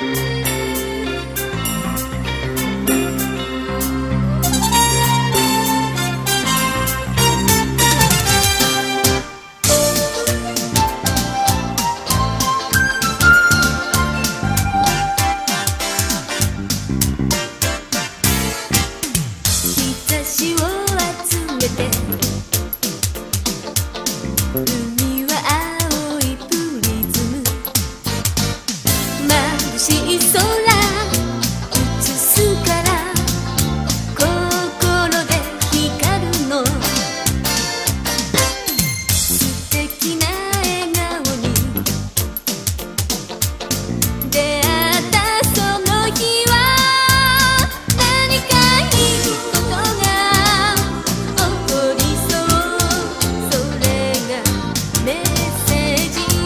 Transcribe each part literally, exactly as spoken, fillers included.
海は青いプリズム、眩しい空映すから心で光るの。素敵な笑顔に出会ったその日は何かいいことが起こりそう。メッセージ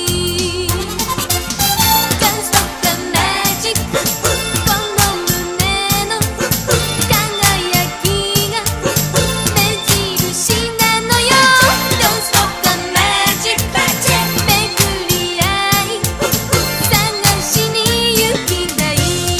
Can't stop the magic この胸の輝きが目印なのよ。 Don't stop the magic 巡り合い探しに行きたい。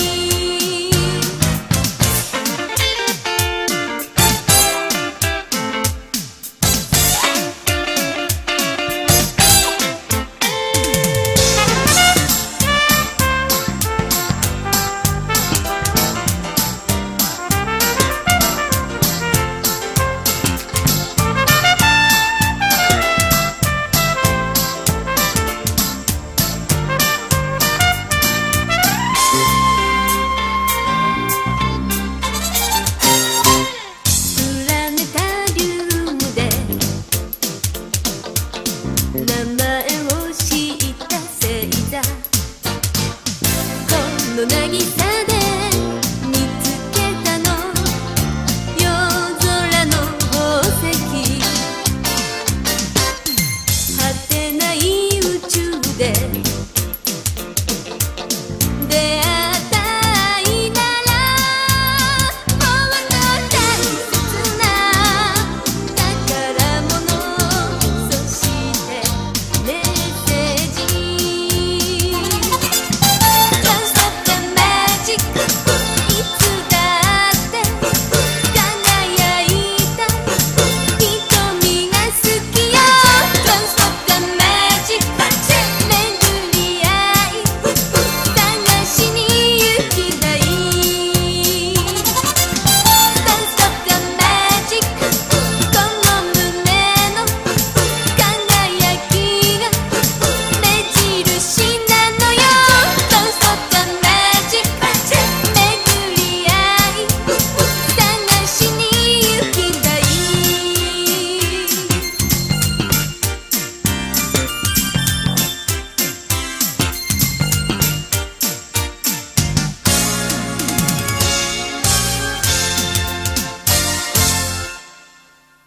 名前を知ったせいだ。この渚